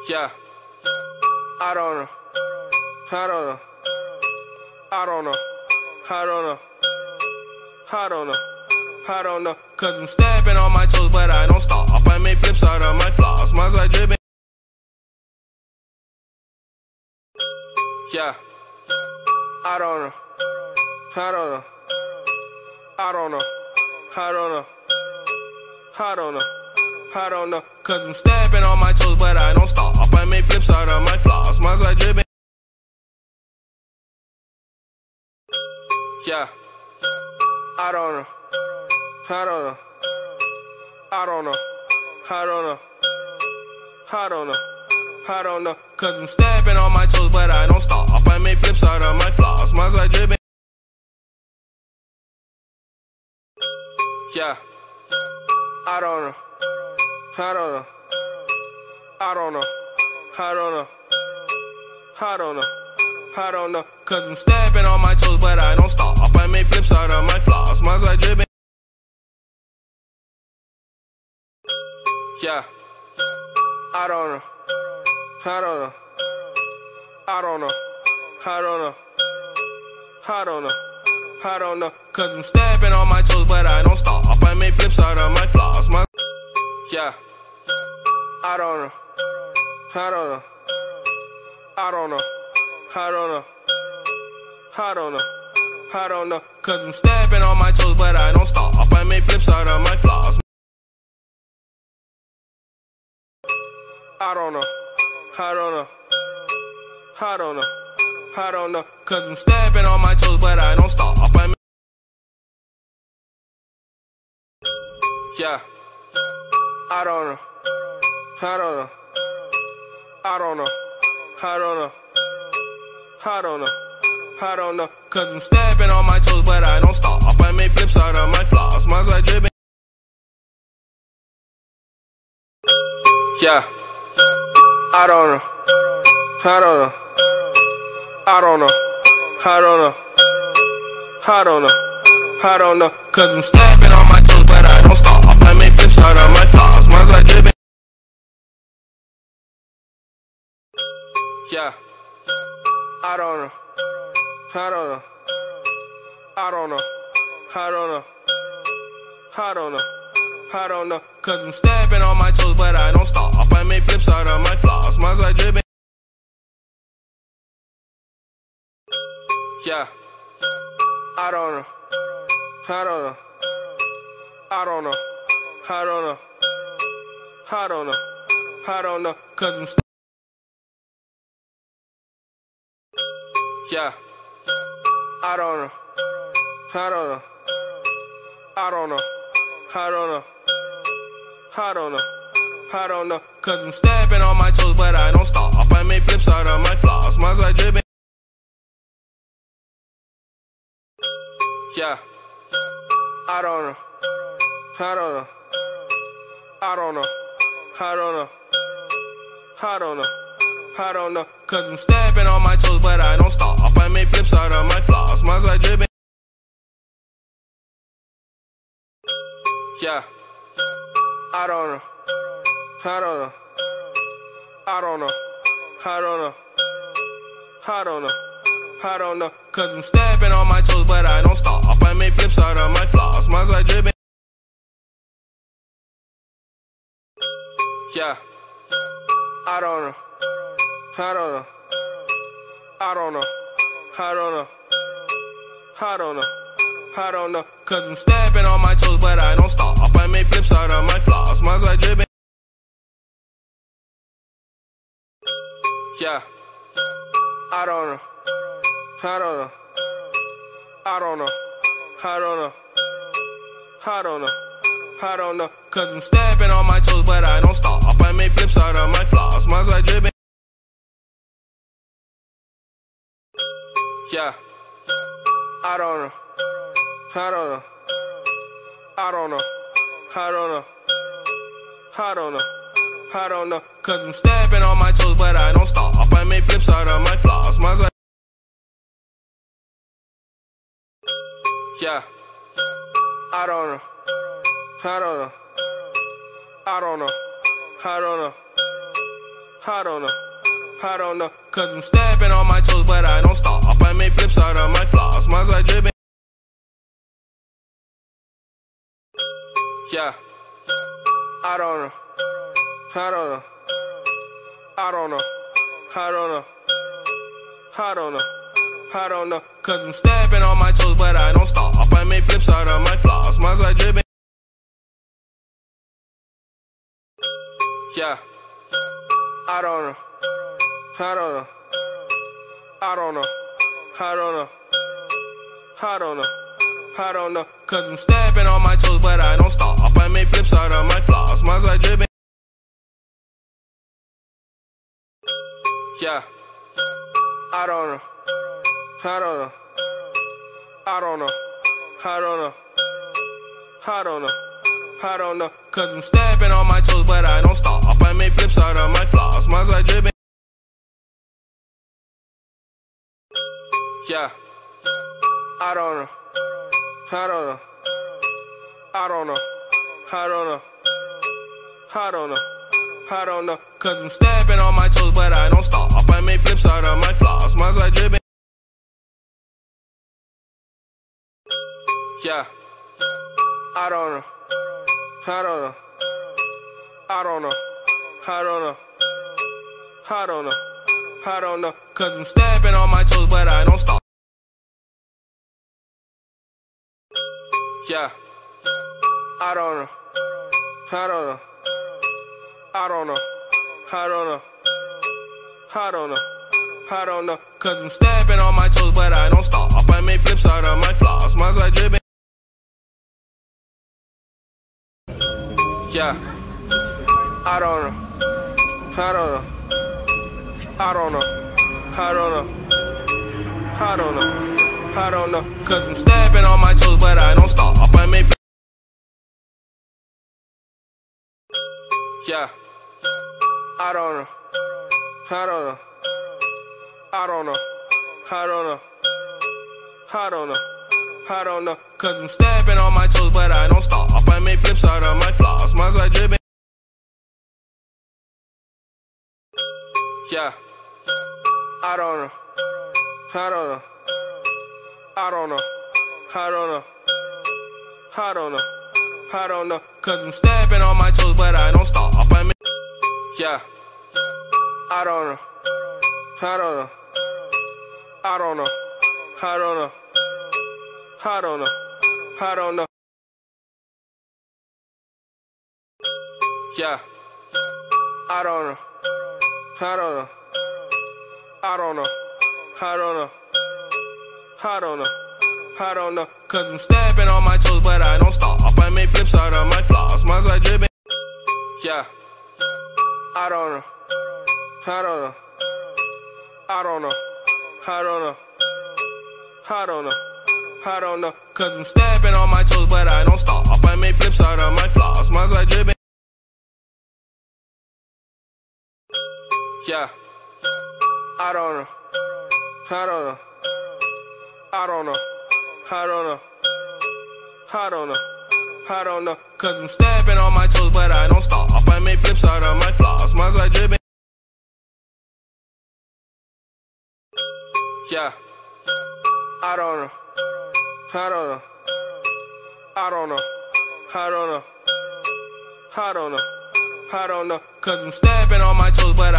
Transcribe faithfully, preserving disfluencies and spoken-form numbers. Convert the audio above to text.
Yeah, I don't know. I don't know. I don't know. I don't know. I don't know. I don't know. Cause I'm stepping on my toes, but I don't stop. I make flips out of my flaws. My side dripping. Yeah, I don't know. I don't know. I don't know. I don't know. I don't know. I don't know. Cause I'm stepping on my toes, but I don't stop. I make flips out of my flaws. My side dripping. Yeah, I don't know. I don't know. I don't know. I don't know. I don't know. I don't know. Cause I'm stepping on my toes, but I don't stop. I make flips out of my flaws. My side dripping. Yeah, I don't know. I don't know. I don't know. I don't know. I don't know. I don't know. Cause I'm stepping on my toes, but I don't stop. I make flips out of my flaws. My side dripping. Yeah, I don't know. I don't know. I don't know. I don't know. I don't know. I don't know. Cause I'm stepping on my toes, but I don't stop. I make flips out of my flaws. My yeah, I don't know. I don't know. I don't know. I don't know. I don't know. I don't know. Cause I'm stepping on my toes, but I don't stop. I make flips out of my flaws. I don't know. I don't know. I don't know. I don't know. Cause I'm stepping on my toes, but I don't stop. I make yeah, I don't know. I don't know. I don't know. I don't know. I don't know. I don't know. Cause I'm stepping on my toes, but I don't stop. I make flips out of my flaws. My side dripping. Yeah, I don't know. I don't know. I don't know. I don't know. I don't know. I don't know. Cause I'm stepping on my toes, but I don't stop. I make flips out of my flaws. My side dripping. Yeah, I don't know. I don't know. I don't know. I don't know. I don't know. I don't know. Cause I'm stepping on my toes, but I don't stop. I make flips out of my flaws. My side dripping. Yeah, I don't know. I don't know. I don't know. I don't know. I don't know. I don't know. Cause I'm yeah, I don't know. I don't know. I don't know. I don't know. I don't know. I don't know. Cause I'm stepping on my toes, but I don't stop. I make flips out of my flaws. My side dripping. Yeah, I don't know. I don't know. I don't know. I don't know. I don't know. I don't know. Cause I'm stepping on my toes, but I don't stop. I make flips out of my flaws. My side dripping. Yeah, I don't know. I don't know. I don't know. I don't know. I don't know. I don't know. Cause I'm stepping on my toes, but I don't stop. I make flips out of my flaws. My side dripping. Yeah, I don't know. I don't know. I don't know. I don't know. I don't know. I don't know. Cause I'm stepping on my toes, but I don't stop. I make flips out of my flaws. My side dripping. Yeah, I don't know. I don't know. I don't know. I don't know. I don't know. I don't know. Cause I'm stepping on my toes, but I don't stop. I make flips out of my flaws. My side dripping. Yeah, I don't know. I don't know. I don't know. I don't know. I don't know. I don't know. Cause I'm stepping on my toes, but I don't stop. I make flips out of my flaws. My side. Yeah, I don't know. I don't know. I don't know. I don't know. I don't know, I don't know, cause I'm stepping on my toes, but I don't stop. I make flips out of my flaws, mine's like dripping. Yeah, I don't know, I don't know, I don't know, I don't know, I don't know, I don't know, cause I'm stepping on my toes, but I don't stop. I make flips out of my flaws, mine's like dripping. Yeah, I don't know, I don't know, I don't know, I don't know, I don't know, I don't know, cause I'm stepping on my toes, but I don't stop. I make flips out of my flaws, mine's like dripping. Yeah, I don't know, I don't know, I don't know, I don't know, I don't know, I don't know, cause I'm stepping on my toes, but I don't stop. I make flips out of my flaws, mine's like dripping. Yeah, I don't know, I don't know, I don't know, I don't know, I don't know, I don't know, cause I'm stepping on my toes, but I don't stop. I make flips out of my flaws, mine's like dripping. Yeah, I don't know, I don't know, I don't know, I don't know, I don't know, I don't know, cause I'm stepping on my toes, but I don't stop. Yeah, I don't know, I don't know, I don't know, I don't know, I don't know, I don't know, cause I'm stepping on my toes, but I don't stop. I make flips out of my flaws, mine's like dripping. Yeah, I don't know, I don't know, I don't know, I don't know, I don't know, I don't know, cause I'm stepping on my toes, but I don't stop. I make flips. Yeah, I don't know, I don't know, I don't know, I don't know, I don't know, I don't know, cause I'm stepping on my toes, but I don't stop. I make flips out of my flaws, mine's like dripping. Yeah, I don't know, I don't know, I don't know, I don't know, I don't know, I don't know, cause I'm stepping on my toes, but I don't stop. I make. Yeah, I don't know, I don't know, I don't know, I don't know, I don't know, I don't know. Yeah, I don't know, I don't know, I don't know, I don't know, I don't know, I don't know, cause I'm stepping on my toes, but I don't stop. I make flips out of my flaws, mine's like dripping. Yeah, I don't know, I don't know, I don't know, I don't know, I don't know, I don't know, cause I'm stepping on my toes, but I don't stop. I make flips out of my flaws, mine's like dripping. Yeah, I don't know, I don't know, I don't know, I don't know, I don't know, I don't know, cause I'm stepping on my toes, but I don't stop. I make flips out of my flaws, mine's like dripping. Yeah, I don't know, I don't know, I don't know, I don't know, I don't know, I don't know, cause I'm stepping on my toes, but